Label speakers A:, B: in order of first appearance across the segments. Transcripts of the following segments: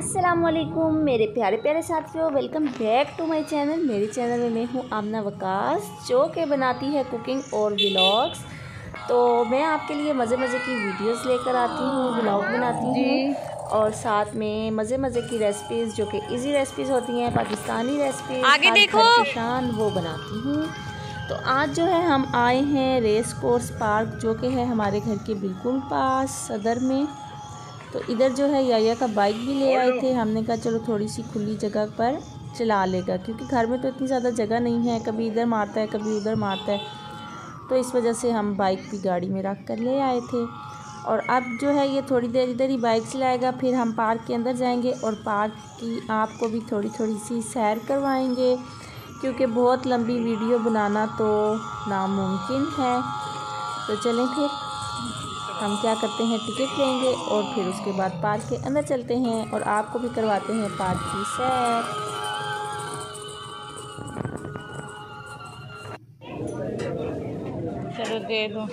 A: अस्सलामुअलैकुम मेरे प्यारे प्यारे साथियों, welcome back to my channel. मेरे चैनल में मैं हूँ आमना वकास, जो कि बनाती है कुकिंग और व्लॉग्स। तो मैं आपके लिए मज़े मज़े की वीडियोस लेकर आती हूँ, व्लॉग बनाती हूँ और साथ में मज़े मज़े की रेसिपीज़ जो कि इजी रेसिपीज़ होती हैं, पाकिस्तानी रेसिपीज़,
B: आगे देखो
A: घर की शान, वो बनाती हूँ। तो आज जो है हम आए हैं रेस कोर्स पार्क, जो कि है हमारे घर के बिल्कुल पास सदर में। तो इधर जो है याया का बाइक भी ले आए थे। हमने कहा चलो थोड़ी सी खुली जगह पर चला लेगा, क्योंकि घर में तो इतनी ज़्यादा जगह नहीं है, कभी इधर मारता है कभी उधर मारता है। तो इस वजह से हम बाइक भी गाड़ी में रख कर ले आए थे। और अब जो है ये थोड़ी देर इधर ही बाइक चलाएगा, फिर हम पार्क के अंदर जाएंगे और पार्क की आपको भी थोड़ी थोड़ी सी सैर करवाएंगे, क्योंकि बहुत लंबी वीडियो बनाना तो नामुमकिन है। तो चलें फिर हम क्या करते हैं, टिकट लेंगे और फिर उसके बाद पार्क के अंदर चलते हैं और आपको भी करवाते हैं पार्क की सैर।
B: चलो दे दो।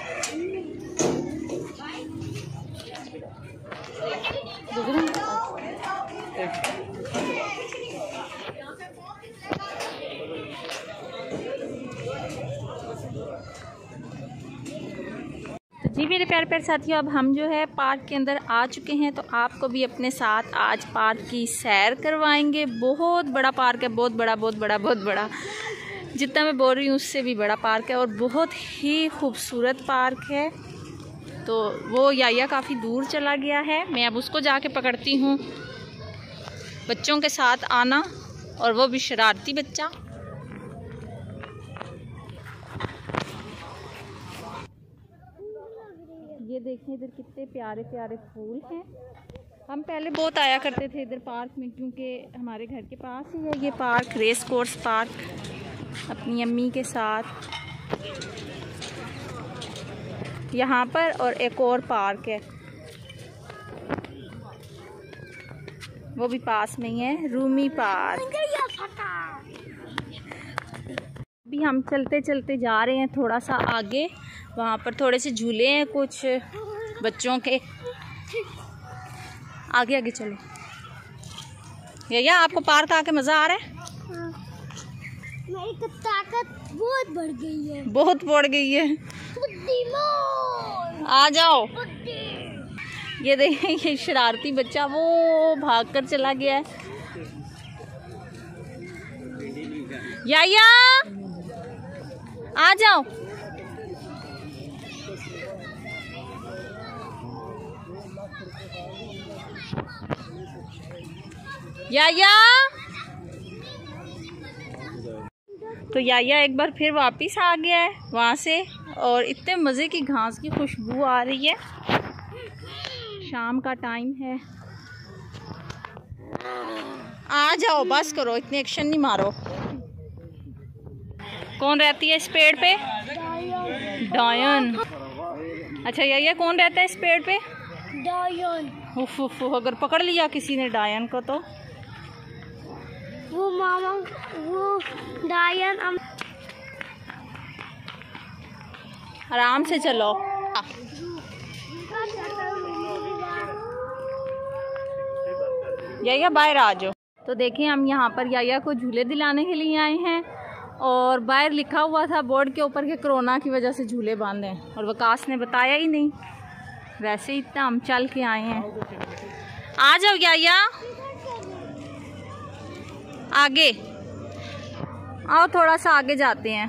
A: जी मेरे प्यारे प्यारे साथियों, अब हम जो है पार्क के अंदर आ चुके हैं। तो आपको भी अपने साथ आज पार्क की सैर करवाएंगे। बहुत बड़ा पार्क है, बहुत बड़ा बहुत बड़ा बहुत बड़ा। जितना मैं बोल रही हूँ उससे भी बड़ा पार्क है और बहुत ही खूबसूरत पार्क है। तो वो याया काफ़ी दूर चला गया है, मैं अब उसको जाके पकड़ती हूँ। बच्चों के साथ आना, और वो भी शरारती बच्चा। ये देखें इधर कितने प्यारे प्यारे फूल हैं। हम पहले बहुत आया करते थे इधर पार्क में, क्योंकि हमारे घर के पास ही है ये पार्क, रेस कोर्स पार्क, अपनी अम्मी के साथ यहाँ पर। और एक और पार्क है, वो भी पास में ही है, रूमी पार्क। अभी हम चलते चलते जा रहे हैं थोड़ा सा आगे, वहाँ पर थोड़े से झूले हैं कुछ बच्चों के। आगे आगे चलो। या आपको पार्क आके मज़ा आ रहा है?
C: हाँ। मेरी ताकत बहुत बढ़ गई है,
A: बहुत बढ़ गई है। आ जाओ। ये देखें ये शरारती बच्चा वो भाग कर चला गया है। या आ जाओ। याया। तो याया एक बार फिर वापस आ गया है वहाँ से, और इतने मज़े की घास की खुशबू आ रही है। शाम का टाइम है। आ जाओ, बस करो, इतने एक्शन नहीं मारो। कौन रहती है इस पेड़ पे? डायन। अच्छा याया, कौन रहता है इस पेड़ पे?
C: डायन।
A: उफ उफ, अगर पकड़ लिया किसी ने डायन को तो
C: वो मामा, वो डायन।
A: आराम से चलो। याया बाहर आ जाओ। तो देखिए हम यहाँ पर याया को झूले दिलाने के लिए आए हैं, और बाहर लिखा हुआ था बोर्ड के ऊपर के कोरोना की वजह से झूले बंद हैं, और वकास ने बताया ही नहीं। वैसे ही इतना हम चल के आए हैं। आ जाओ याया, आगे आओ, थोड़ा सा आगे जाते हैं।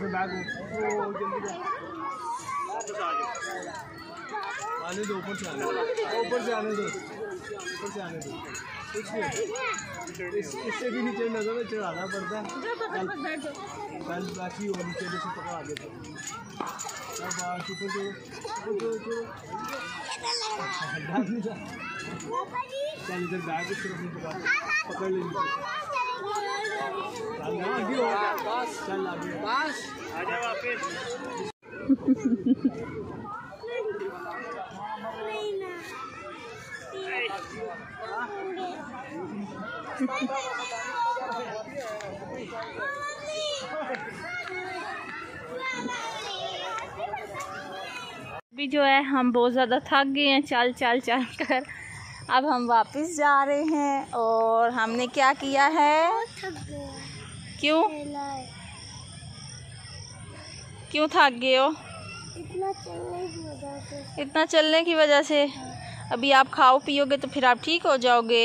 B: बैग जल्दी आने दो, ऊपर से आने दो, ऊपर से आने दो, ऊपर से आने दो। इससे भी नीचे नजर चढ़ाना पड़ता है। कल बाकी हो नीचे से पकड़ा देता चल इधर बैग पकड़ ले, चल आगे आ जा वापस।
A: अभी जो है हम बहुत ज़्यादा थक गए हैं चल चल चल कर। अब हम वापस जा रहे हैं और हमने क्या किया है, क्यों क्यों थक गए हो? इतना चलने की वजह से। अभी आप खाओ पियोगे तो फिर आप ठीक हो जाओगे।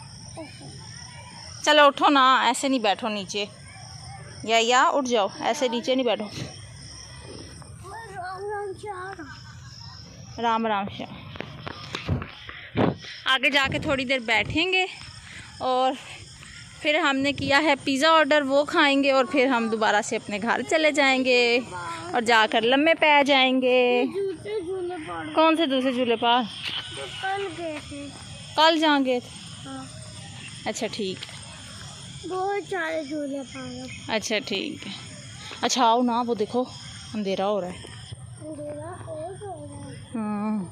A: चलो उठो ना, ऐसे नहीं बैठो नीचे, या उठ जाओ, ऐसे नीचे नहीं बैठो। राम राम से आगे जाके थोड़ी देर बैठेंगे और फिर हमने किया है पिज़्ज़ा ऑर्डर, वो खाएंगे और फिर हम दोबारा से अपने घर चले जाएंगे और जाकर लम्बे पै जाएंगे। कौन से दूसरे झूले पर?
C: कल गए थे।
A: कल जाएंगे?
C: हाँ।
A: अच्छा ठीक,
C: बहुत सारे झूले पर।
A: अच्छा ठीक है। अच्छा आओ ना, वो देखो अंधेरा हो रहा है।
C: अंधेरा हो रहा है।
A: हाँ।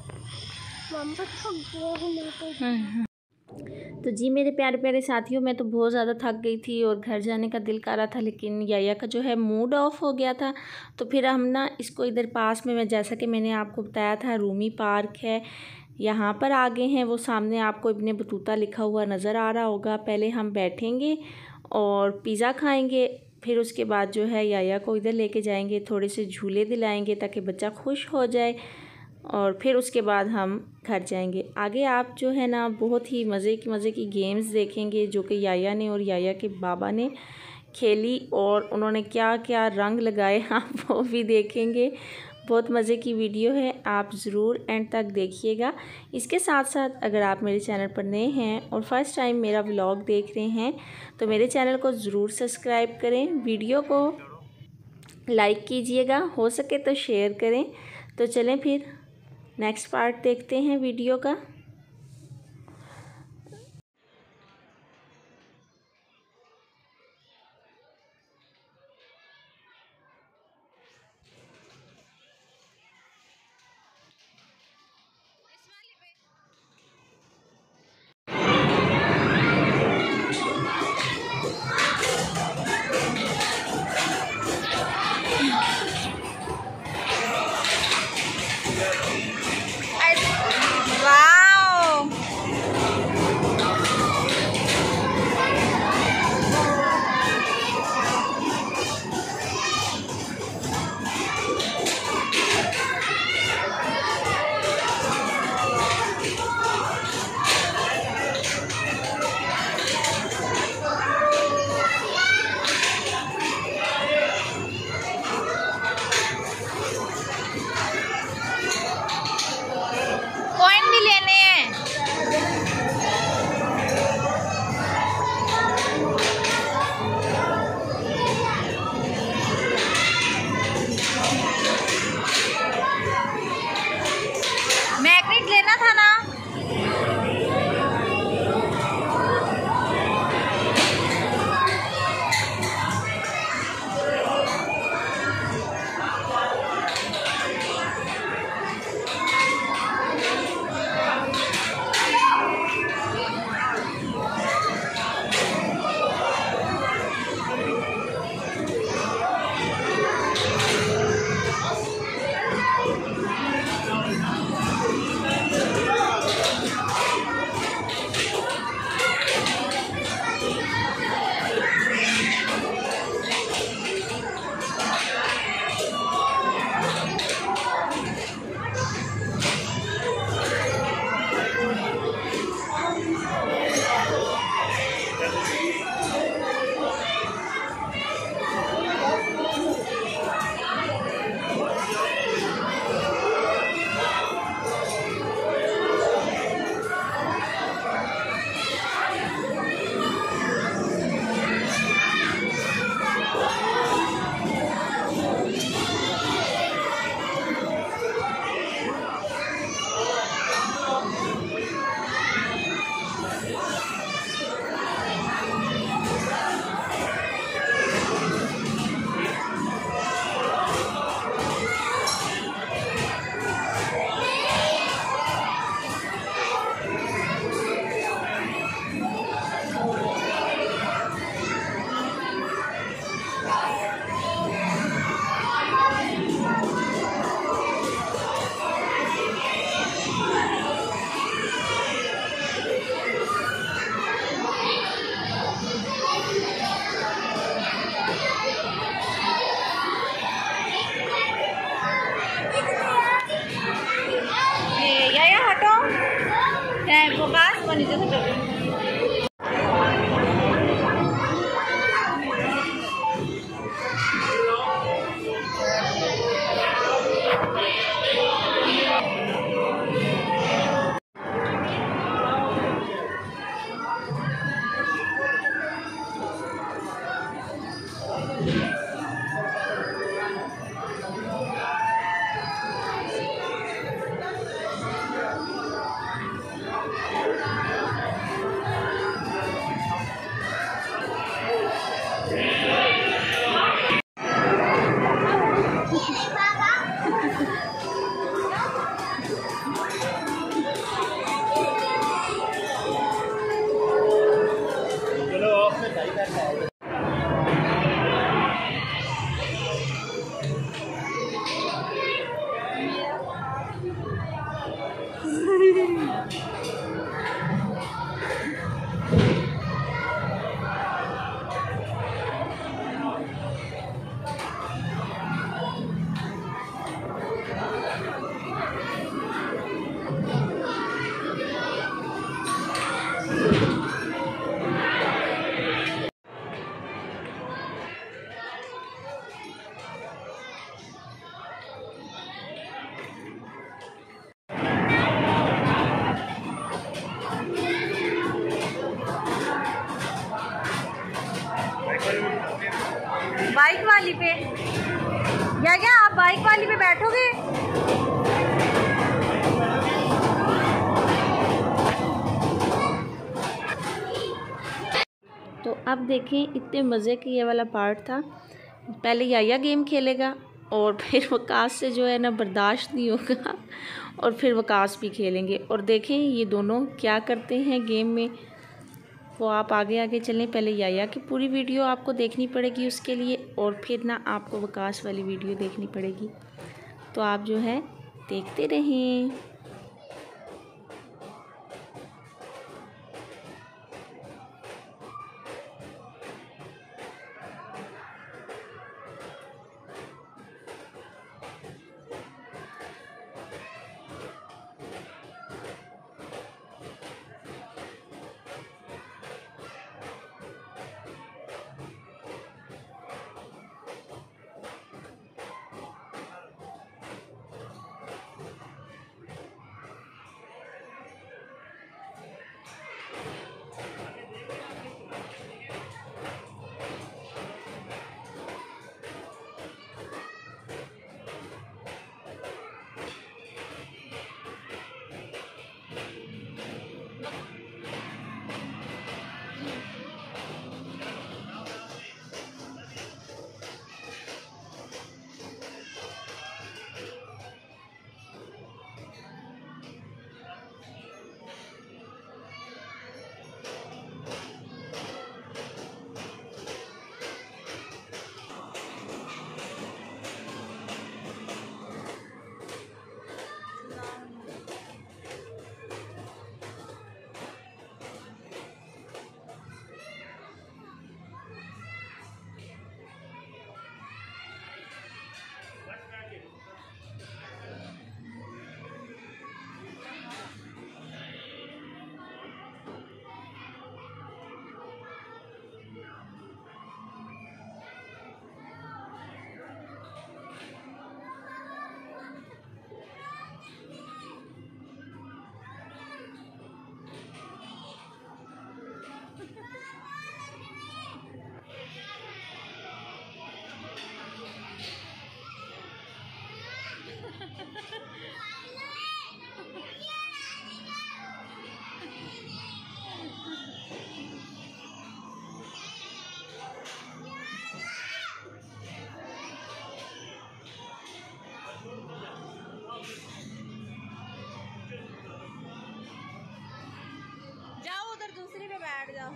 A: तो जी मेरे प्यारे प्यारे साथियों, मैं तो बहुत ज़्यादा थक गई थी और घर जाने का दिल कर रहा था, लेकिन याया का जो है मूड ऑफ हो गया था। तो फिर हम ना इसको इधर पास में, मैं जैसा कि मैंने आपको बताया था, रूमी पार्क है, यहाँ पर आ गए हैं। वो सामने आपको इब्ने बतूता लिखा हुआ नज़र आ रहा होगा। पहले हम बैठेंगे और पिज़्ज़ा खाएँगे, फिर उसके बाद जो है याया को इधर लेके जाएंगे, थोड़े से झूले दिलाएंगे ताकि बच्चा खुश हो जाए और फिर उसके बाद हम घर जाएंगे। आगे आप जो है ना बहुत ही मज़े की गेम्स देखेंगे जो कि याया ने और याया के बाबा ने खेली और उन्होंने क्या क्या रंग लगाए आप वो भी देखेंगे। बहुत मज़े की वीडियो है, आप ज़रूर एंड तक देखिएगा। इसके साथ साथ अगर आप मेरे चैनल पर नए हैं और फर्स्ट टाइम मेरा व्लॉग देख रहे हैं तो मेरे चैनल को ज़रूर सब्सक्राइब करें, वीडियो को लाइक कीजिएगा, हो सके तो शेयर करें। तो चलें फिर नेक्स्ट पार्ट देखते हैं वीडियो का। क्या आप बाइक वाली पे बैठोगे? तो अब देखें, इतने मज़े का ये वाला पार्ट था। पहले याया गेम खेलेगा और फिर वकास से जो है ना बर्दाश्त नहीं होगा और फिर वकास भी खेलेंगे। और देखें ये दोनों क्या करते हैं गेम में। वो आप आगे आगे चलें। पहले याया की पूरी वीडियो आपको देखनी पड़ेगी उसके लिए, और फिर ना आपको वकास वाली वीडियो देखनी पड़ेगी। तो आप जो है देखते रहें। दूसरी पे बैठ जाओ।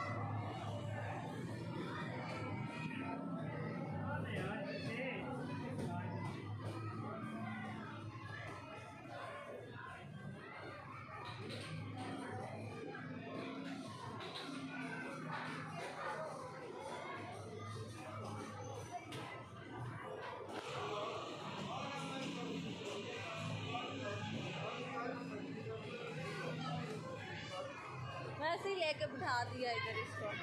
A: वैसे ही लेके बिठा दिया इधर इसको।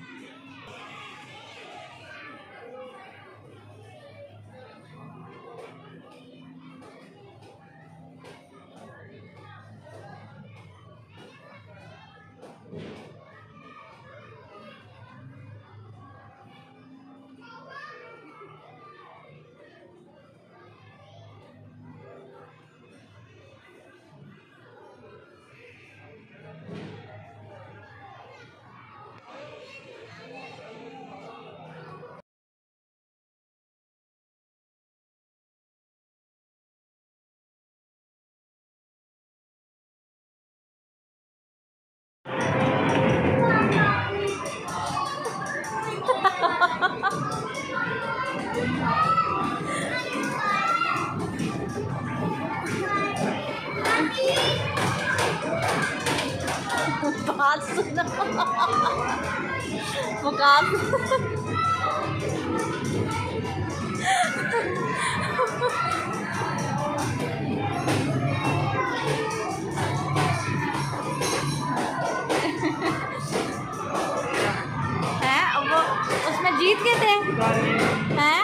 A: बात सुनो वकास है वो उसमें जीत गए थे हैं।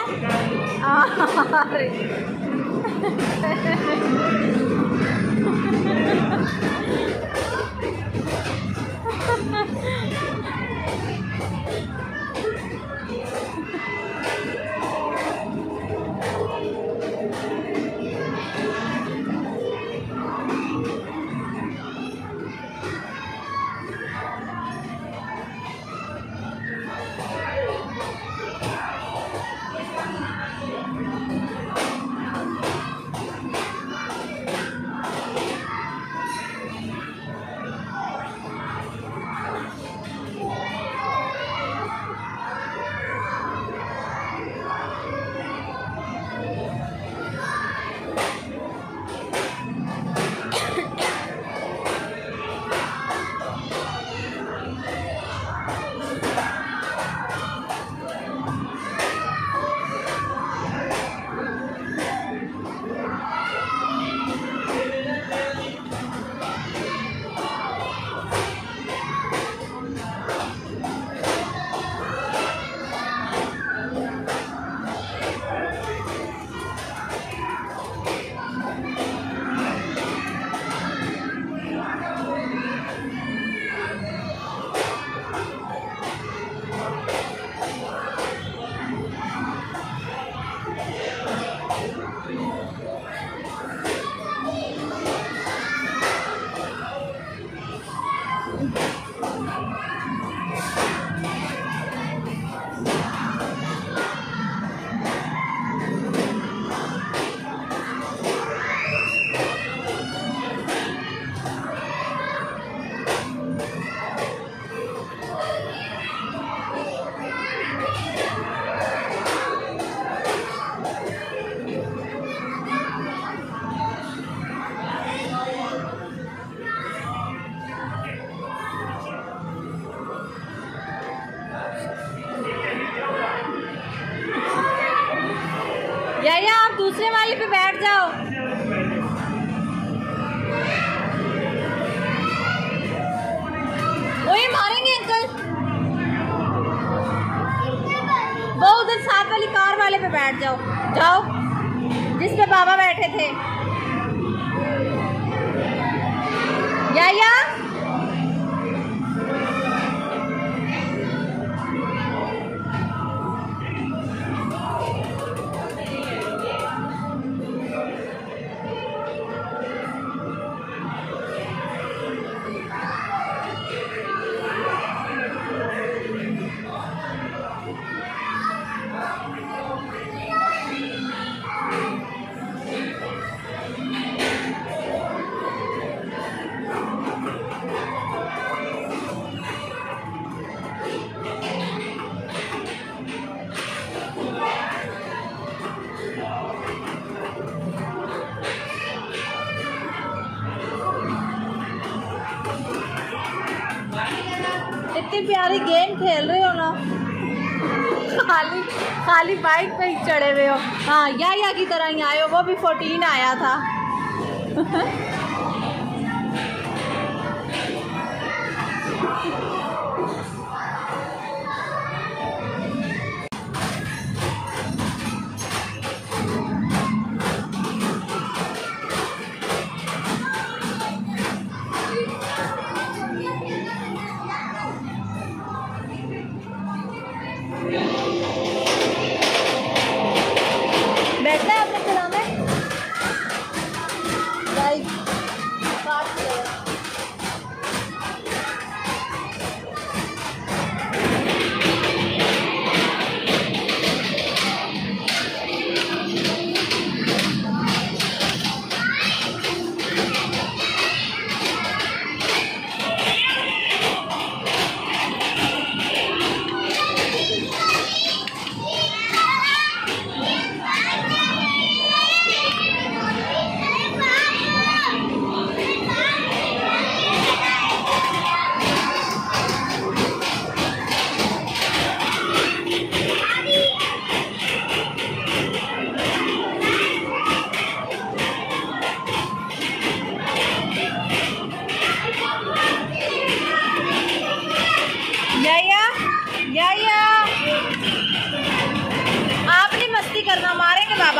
A: या आप दूसरे वाले पे बैठ जाओ। वही मारेंगे अंकल। वो उधर साथ वाली कार वाले पे बैठ जाओ, जाओ जिस पे बाबा बैठे थे। या इतनी प्यारी गेम खेल रहे हो ना, खाली खाली बाइक पे ही चढ़े हुए हो। हाँ या की तरह ही आए हो, वो भी 14 आया था। बैठना है अपने खुला में गाइस, बात करो। या आप नहीं मस्ती करना, मारेंगे बाबा।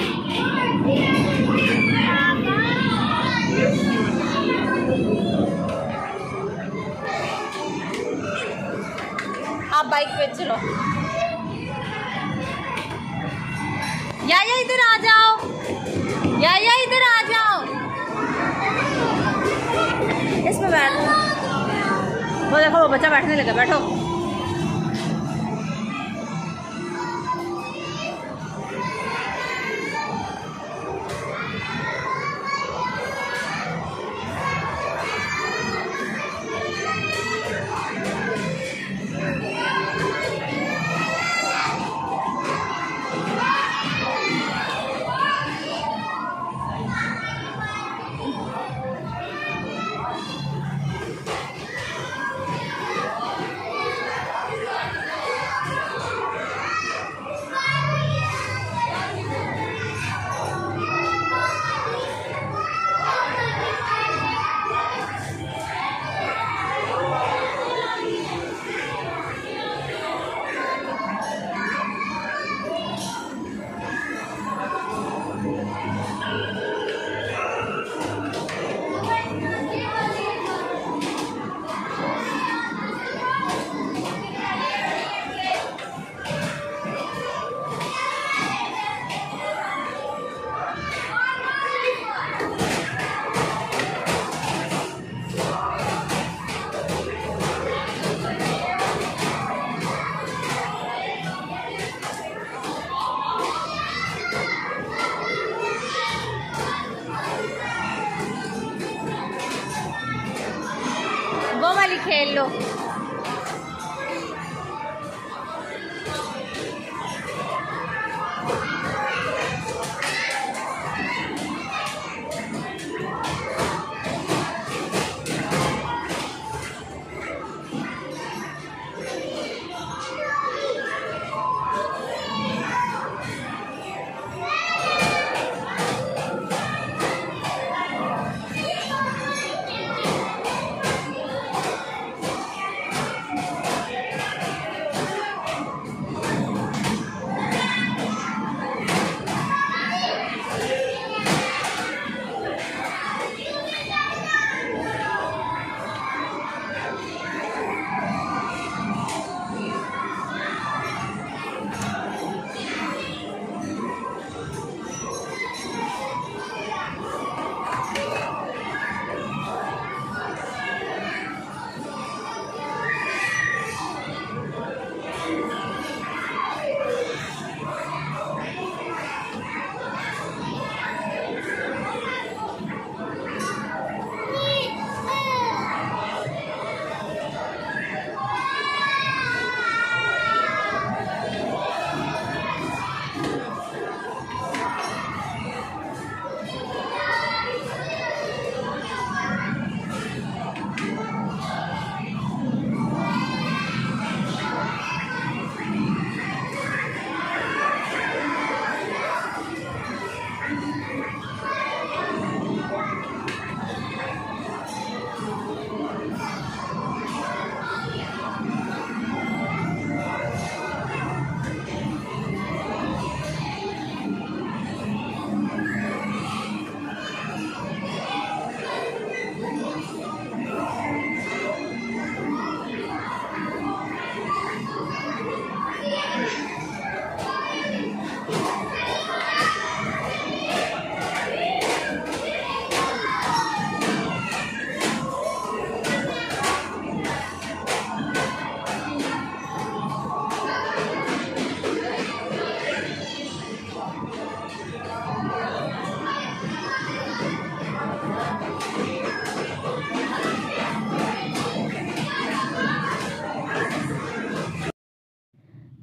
A: आप बाइक पे चलो। या इधर आ जाओ, या इधर आ जाओ। इसमें बैठो। वो देखो वो बच्चा बैठने लगा, बैठो। वो वाली खेल लो।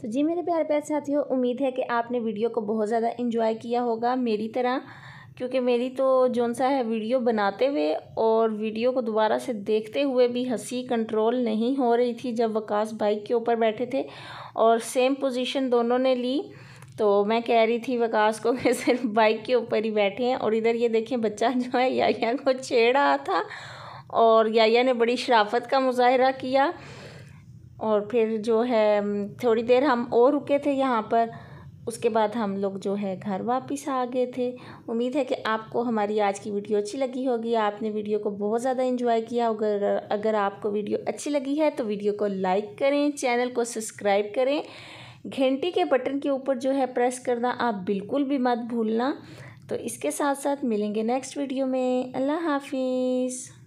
A: तो जी मेरे प्यारे प्यारे साथियों, उम्मीद है कि आपने वीडियो को बहुत ज़्यादा एंजॉय किया होगा मेरी तरह, क्योंकि मेरी तो जोन सा है वीडियो बनाते हुए और वीडियो को दोबारा से देखते हुए भी हंसी कंट्रोल नहीं हो रही थी जब वकास बाइक के ऊपर बैठे थे और सेम पोजीशन दोनों ने ली। तो मैं कह रही थी वकास को कि सिर्फ बाइक के ऊपर ही बैठे हैं, और इधर ये देखें बच्चा जो है याया को छेड़ रहा था और याया ने बड़ी शराफत का मुजाहरा किया। और फिर जो है थोड़ी देर हम और रुके थे यहाँ पर, उसके बाद हम लोग जो है घर वापस आ गए थे। उम्मीद है कि आपको हमारी आज की वीडियो अच्छी लगी होगी, आपने वीडियो को बहुत ज़्यादा एंजॉय किया। अगर आपको वीडियो अच्छी लगी है तो वीडियो को लाइक करें, चैनल को सब्सक्राइब करें, घंटी के बटन के ऊपर जो है प्रेस करना आप बिल्कुल भी मत भूलना। तो इसके साथ साथ मिलेंगे नेक्स्ट वीडियो में। अल्लाह हाफिज़।